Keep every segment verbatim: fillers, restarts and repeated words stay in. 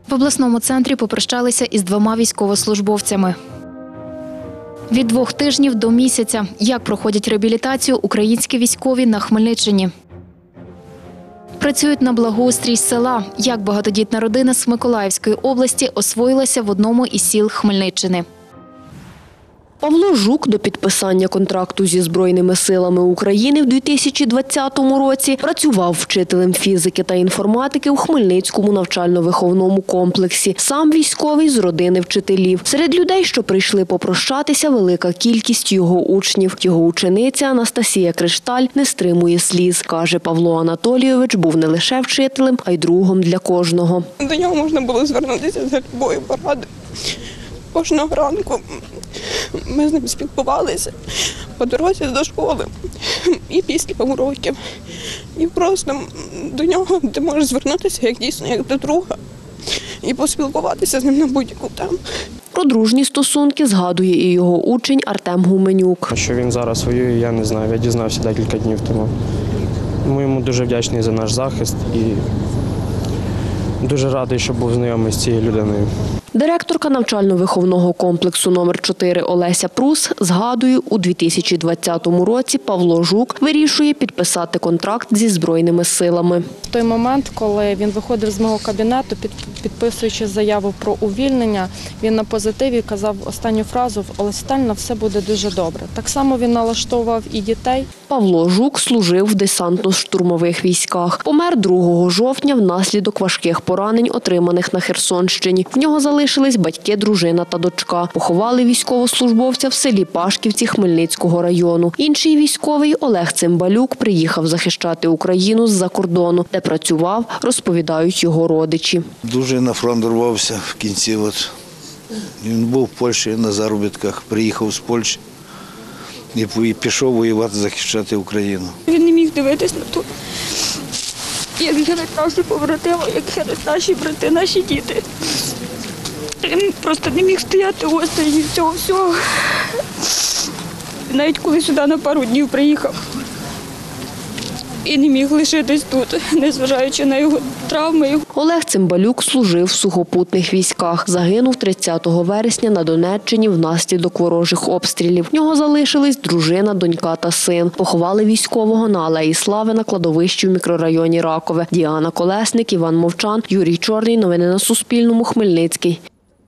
В обласному центрі попрощалися із двома військовослужбовцями. Від двох тижнів до місяця. Як проходять реабілітацію українські військові на Хмельниччині? Працюють на благоустрій села. Як багатодітна родина з Миколаївської області освоїлася в одному із сіл Хмельниччини. Павло Жук до підписання контракту зі Збройними силами України в дві тисячі двадцятому році працював вчителем фізики та інформатики у Хмельницькому навчально-виховному комплексі. Сам військовий з родини вчителів. Серед людей, що прийшли попрощатися, велика кількість його учнів. Його учениця Анастасія Кришталь не стримує сліз. Каже, Павло Анатолійович був не лише вчителем, а й другом для кожного. До нього можна було звернутися за любою порадою. Кожного ранку ми з ним спілкувалися по дорозі до школи і після уроків. І просто до нього ти можеш звернутися як дійсно як до друга і поспілкуватися з ним на будь-яку тему. Про дружні стосунки згадує і його учень Артем Гуменюк. Що він зараз воює, я не знаю. Я дізнався декілька днів тому. Ми йому дуже вдячні за наш захист і дуже радий, що був знайомий з цією людиною. Директорка навчально-виховного комплексу номер чотири Олеся Прус згадує, у дві тисячі двадцятому році Павло Жук вирішує підписати контракт зі Збройними силами. В той момент, коли він виходив з мого кабінету, підписуючи заяву про увільнення, він на позитиві казав останню фразу «Олеся Віталіївна, все буде дуже добре». Так само він налаштовував і дітей. Павло Жук служив в десантно-штурмових військах. Помер другого жовтня внаслідок важких поранень, отриманих на Херсонщині. В нього залишились батьки, дружина та дочка. Поховали військовослужбовця в селі Пашківці Хмельницького району. Інший військовий Олег Цимбалюк приїхав захищати Україну з-за кордону, де працював, розповідають його родичі. Дуже на фронт рвався в кінці. От. Він був в Польщі на заробітках, приїхав з Польщі і пішов воювати, захищати Україну. Він не міг дивитись на то, як гинуть наші побратими, як гинуть наші брати, наші діти. Він просто не міг стояти осторонь від цього всього. Навіть коли сюди на пару днів приїхав і не міг лишитись тут, незважаючи на його травми. Олег Цимбалюк служив в сухопутних військах. Загинув тридцятого вересня на Донеччині внаслідок ворожих обстрілів. В нього залишились дружина, донька та син. Поховали військового на Алеї Слави на кладовищі в мікрорайоні Ракове. Діана Колесник, Іван Мовчан, Юрій Чорний. Новини на Суспільному. Хмельницький.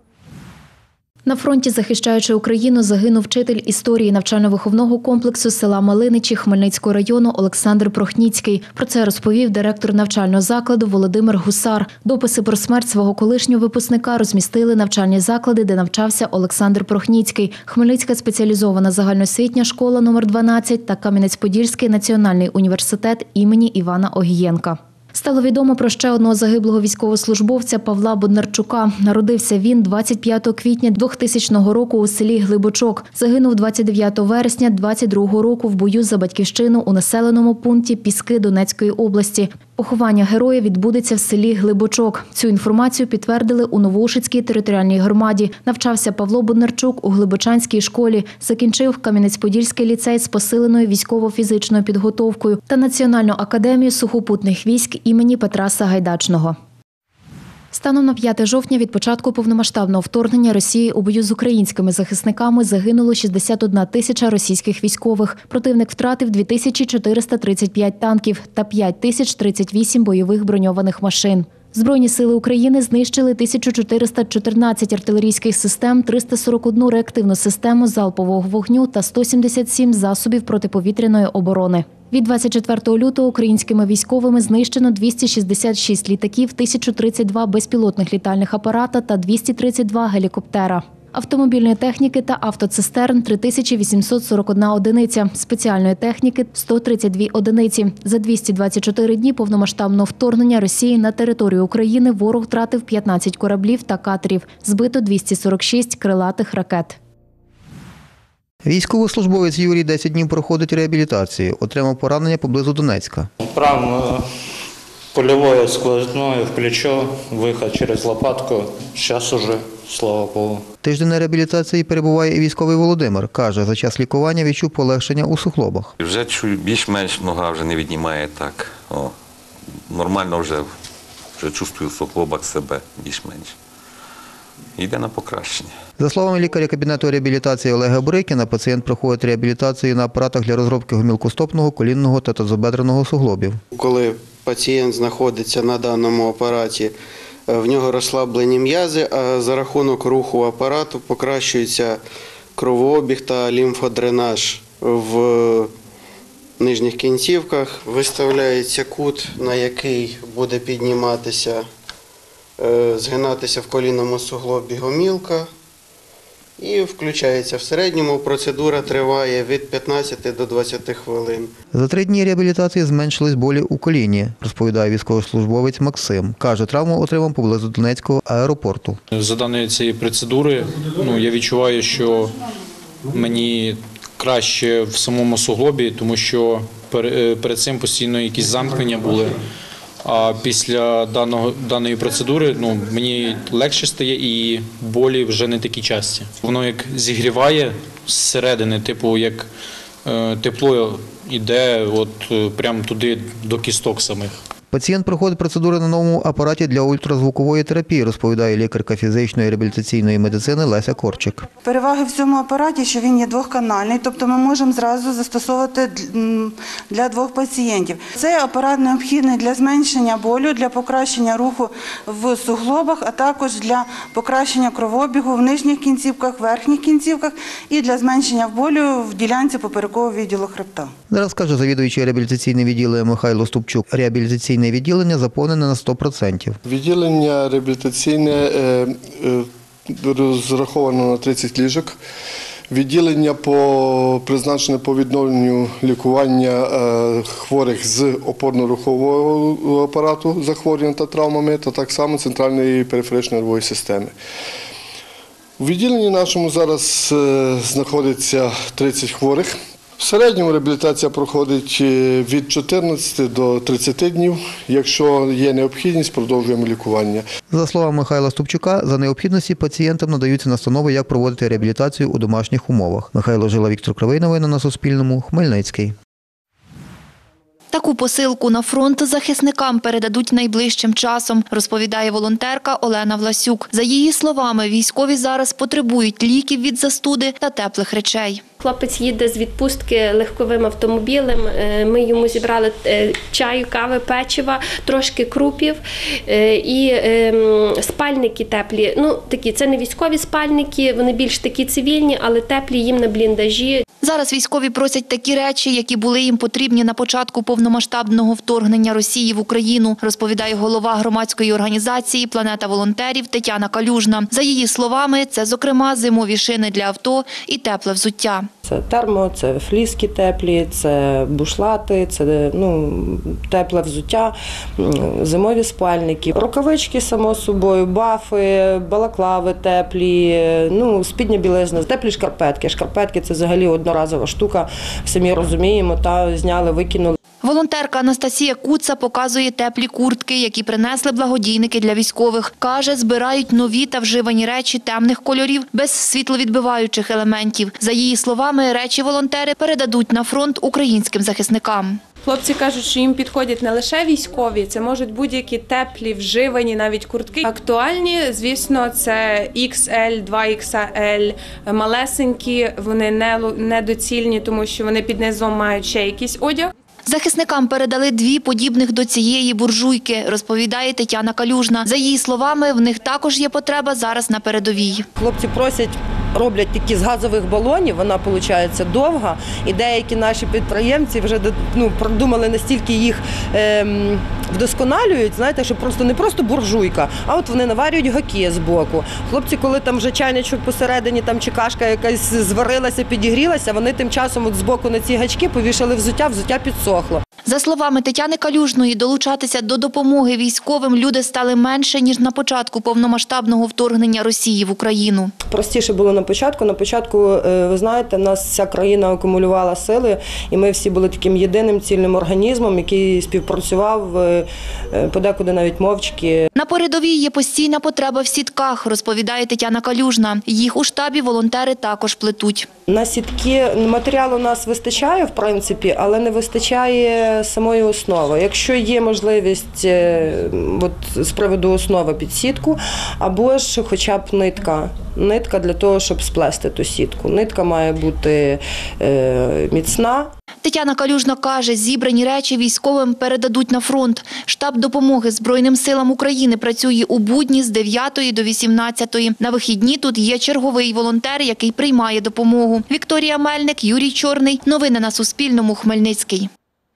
На фронті, захищаючи Україну, загинув вчитель історії навчально-виховного комплексу села Малиничі Хмельницького району Олександр Прохніцький. Про це розповів директор навчального закладу Володимир Гусар. Дописи про смерть свого колишнього випускника розмістили навчальні заклади, де навчався Олександр Прохніцький, Хмельницька спеціалізована загальноосвітня школа номер дванадцять та Кам'янець-Подільський національний університет імені Івана Огієнка. Стало відомо про ще одного загиблого військовослужбовця Павла Боднарчука. Народився він двадцять п'ятого квітня двохтисячного року у селі Глибочок. Загинув двадцять дев'ятого вересня двадцять другого року в бою за батьківщину у населеному пункті Піски Донецької області. Поховання героя відбудеться в селі Глибочок. Цю інформацію підтвердили у Новоушицькій територіальній громаді. Навчався Павло Боднарчук у Глибочанській школі. Закінчив Кам'янець-Подільський ліцей з посиленою військово-фізичною підготовкою та Національну академію сухопутних військ імені Петра Сагайдачного. Станом на п'яте жовтня від початку повномасштабного вторгнення Росії у бою з українськими захисниками загинуло шістдесят одна тисяча російських військових. Противник втратив дві тисячі чотириста тридцять п'ять танків та п'ять тисяч тридцять вісім бойових броньованих машин. Збройні сили України знищили тисячу чотириста чотирнадцять артилерійських систем, триста сорок одну реактивну систему залпового вогню та сто сімдесят сім засобів протиповітряної оборони. Від двадцять четвертого лютого українськими військовими знищено двісті шістдесят шість літаків, тисяча тридцять два безпілотних літальних апарата та двісті тридцять два гелікоптера. Автомобільної техніки та автоцистерн – три тисячі вісімсот сорок одна одиниця, спеціальної техніки – сто тридцять дві одиниці. За двісті двадцять чотири дні повномасштабного вторгнення Росії на територію України ворог втратив п'ятнадцять кораблів та катерів, збито двісті сорок шість крилатих ракет. Військовослужбовець Юрій десять днів проходить реабілітацію, отримав поранення поблизу Донецька. Травма польовою сквозною в плечо, вихід через лопатку, зараз уже, слава Богу. Тиждень на реабілітації перебуває і військовий Володимир. Каже, за час лікування відчув полегшення у суглобах. Вже чую, більш-менш нога вже не віднімає так. О, нормально вже вже чувствую в суглобах себе більш-менш. Йде на покращення. За словами лікаря кабінету реабілітації Олега Брикіна, пацієнт проходить реабілітацію на апаратах для розробки гомілкостопного, колінного та тазобедреного суглобів. Коли пацієнт знаходиться на даному апараті, в нього розслаблені м'язи, а за рахунок руху апарату покращується кровообіг та лімфодренаж в нижніх кінцівках. Виставляється кут, на який буде підніматися, згинатися в колінному суглобі гомілка. І включається в середньому. Процедура триває від п'ятнадцяти до двадцяти хвилин. За три дні реабілітації зменшились болі у коліні, розповідає військовослужбовець Максим. Каже, травму отримав поблизу Донецького аеропорту. За даної цієї процедури ну, я відчуваю, що мені краще в самому суглобі, тому що перед цим постійно якісь замкнення були. А після даного, даної процедури ну, мені легше стає і болі вже не такі часті. Воно як зігріває зсередини, типу як е, тепло йде от, е, прямо туди до кісток самих. Пацієнт проходить процедури на новому апараті для ультразвукової терапії, розповідає лікарка фізичної і реабілітаційної медицини Леся Корчик. Переваги в цьому апараті, що він є двохканальний, тобто ми можемо зразу застосовувати для двох пацієнтів. Цей апарат необхідний для зменшення болю, для покращення руху в суглобах, а також для покращення кровообігу в нижніх кінцівках, верхніх кінцівках і для зменшення болю в ділянці поперекового відділу хребта. Зараз, каже завідуючий реабілітаційне відділення Михайло Ступчук, реабілітаційне відділення заповнене на сто відсотків. Відділення реабілітаційне розраховано на тридцять ліжок. Відділення по призначене по відновленню лікування хворих з опорно-рухового апарату захворювань та травмами, та так само центральної периферичної нервової системи. У відділенні нашому зараз знаходиться тридцять хворих. В середньому реабілітація проходить від чотирнадцяти до тридцяти днів. Якщо є необхідність, продовжуємо лікування. За словами Михайла Ступчука, за необхідності пацієнтам надаються настанови, як проводити реабілітацію у домашніх умовах. Михайло Жила, Віктор Кривий. Новини на Суспільному. Хмельницький. Таку посилку на фронт захисникам передадуть найближчим часом, розповідає волонтерка Олена Власюк. За її словами, військові зараз потребують ліків від застуди та теплих речей. Хлопець їде з відпустки легковим автомобілем. Ми йому зібрали чаю, кави, печива, трошки крупів і спальники теплі. Ну, такі, це не військові спальники, вони більш такі цивільні, але теплі їм на бліндажі. Зараз військові просять такі речі, які були їм потрібні на початку повномасштабного вторгнення Росії в Україну, розповідає голова громадської організації «Планета волонтерів» Тетяна Калюжна. За її словами, це, зокрема, зимові шини для авто і тепле взуття. Це термо, це фліски теплі, це бушлати, це ну, тепле взуття, зимові спальники, рукавички, само собою, бафи, балаклави теплі, ну, спідня білизна, теплі шкарпетки. Шкарпетки – це взагалі одноразова штука, самі розуміємо, та зняли, викинули. Волонтерка Анастасія Куца показує теплі куртки, які принесли благодійники для військових. Каже, збирають нові та вживані речі темних кольорів без світловідбиваючих елементів. За її словами, речі волонтери передадуть на фронт українським захисникам. Хлопці кажуть, що їм підходять не лише військові, це можуть будь-які теплі, вживані навіть куртки. Актуальні, звісно, це ікс ель, два ікс ель, малесенькі, вони недоцільні, тому що вони під низом мають ще якийсь одяг. Захисникам передали дві подібних до цієї буржуйки, розповідає Тетяна Калюжна. За її словами, в них також є потреба зараз на передовій. Хлопці просять, роблять такі з газових балонів, вона виходить довга, і деякі наші підприємці вже ну, продумали настільки їх ем, вдосконалюють, знаєте, що просто не просто буржуйка, а от вони наварюють гаки з боку. Хлопці, коли там вже чайничок посередині, там чи кашка якась зварилася, підігрілася, вони тим часом от з боку на ці гачки повішали взуття, взуття підсохло. За словами Тетяни Калюжної, долучатися до допомоги військовим люди стали менше, ніж на початку повномасштабного вторгнення Росії в Україну. Простіше було на початку. На початку, ви знаєте, нас вся країна акумулювала сили, і ми всі були таким єдиним цільним організмом, який співпрацював подекуди навіть мовчки. На передовій є постійна потреба в сітках, розповідає Тетяна Калюжна. Їх у штабі волонтери також плетуть. На сітки матеріалу у нас вистачає, в принципі, але не вистачає самої основи. Якщо є можливість е, от, з приводу основи під сітку, або ж хоча б нитка. Нитка для того, щоб сплести ту сітку. Нитка має бути е, міцна. Тетяна Калюжна каже, зібрані речі військовим передадуть на фронт. Штаб допомоги Збройним силам України працює у будні з дев'ятої до вісімнадцятої. На вихідні тут є черговий волонтер, який приймає допомогу. Вікторія Мельник, Юрій Чорний. Новини на Суспільному. Хмельницький.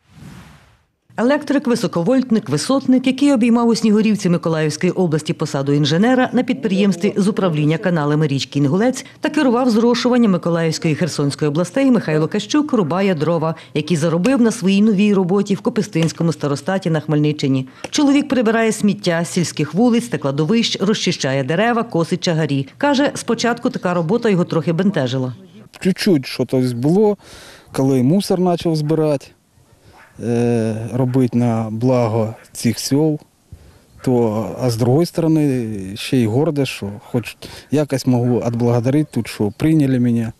Електрик, високовольтник, висотник, який обіймав у Снігурівці Миколаївської області посаду інженера на підприємстві з управління каналами річки Інгулець та керував зрошуванням Миколаївської і Херсонської областей, Михайло Кащук рубає дрова, який заробив на своїй новій роботі в Копистинському старостаті на Хмельниччині. Чоловік прибирає сміття з сільських вулиць та кладовищ, розчищає дерева, косить чагарі. Каже, спочатку така робота його трохи бентежила. Чуть-чуть щось було, коли мусор почав збирати. Робити на благо цих сел, то, а з іншої сторони, ще й горде, що хоч якось можу відблагодарити тут, що прийняли мене,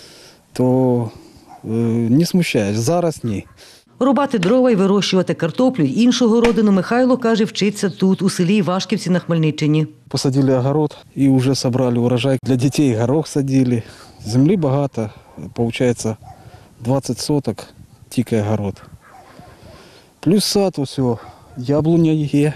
то е, не смущаюсь, зараз ні. Рубати дрова і вирощувати картоплю й іншу городину Михайло, каже, вчиться тут, у селі Івашківці на Хмельниччині. Посадили огород і вже зібрали урожай. Для дітей горох садили. Землі багато, виходить двадцять соток, тільки огород. Плюс сад, усе, яблуня є,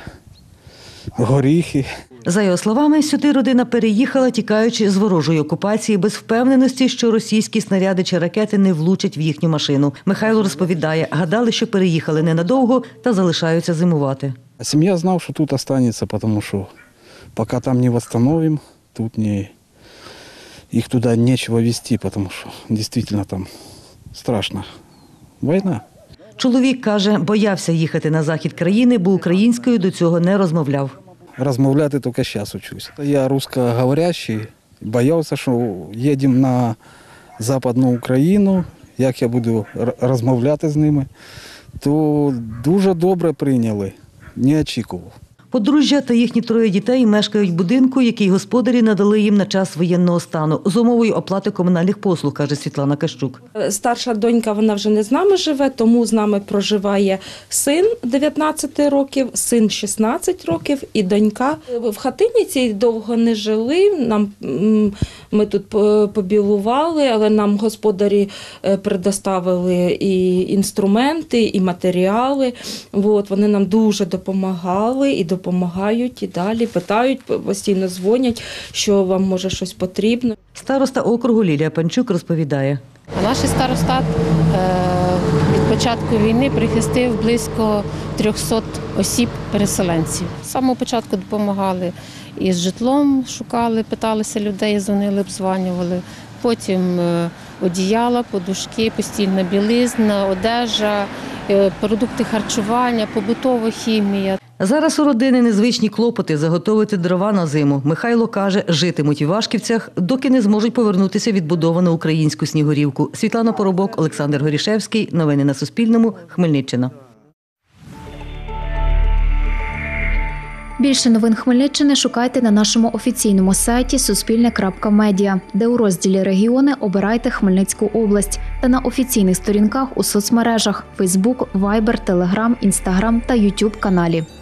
горіхи. За його словами, сюди родина переїхала, тікаючи з ворожої окупації, без впевненості, що російські снаряди чи ракети не влучать в їхню машину. Михайло розповідає, гадали, що переїхали ненадовго та залишаються зимувати. Сім'я знав, що тут залишиться, тому що поки там не відновимо, тут не, їх туди нічого везти, тому що дійсно там страшна війна. Чоловік, каже, боявся їхати на захід країни, бо українською до цього не розмовляв. Розмовляти тільки зараз учусь. Я русскоговорящий, боявся, що їдемо на Западну Україну, як я буду розмовляти з ними, то дуже добре прийняли, не очікував. Подружжя та їхні троє дітей мешкають в будинку, який господарі надали їм на час воєнного стану, з умовою оплати комунальних послуг, каже Світлана Кащук. Старша донька, вона вже не з нами живе, тому з нами проживає син дев'ятнадцять років, син шістнадцять років і донька. В хатині цій довго не жили, нам, ми тут побілували, але нам господарі предоставили і інструменти, і матеріали. От, вони нам дуже допомагали і допомагають і далі, питають, постійно дзвонять, що вам може щось потрібно. Староста округу Лілія Панчук розповідає. Наш старостат від початку війни прихистив близько трьохсот осіб-переселенців. З самого початку допомагали і з житлом, шукали, питалися людей, дзвонили, обзванювали. Потім одіяла, подушки, постільна білизна, одежа, продукти харчування, побутова хімія. Зараз у родини незвичні клопоти заготовити дрова на зиму. Михайло каже, житимуть в Івашківцях, доки не зможуть повернутися відбудовану українську Снігурівку. Світлана Поробок, Олександр Горішевський. Новини на Суспільному. Хмельниччина. Більше новин Хмельниччини шукайте на нашому офіційному сайті суспільне крапка медіа, де у розділі «Регіони» обирайте Хмельницьку область та на офіційних сторінках у соцмережах – Фейсбук, Вайбер, Телеграм, Інстаграм та Ютуб каналі.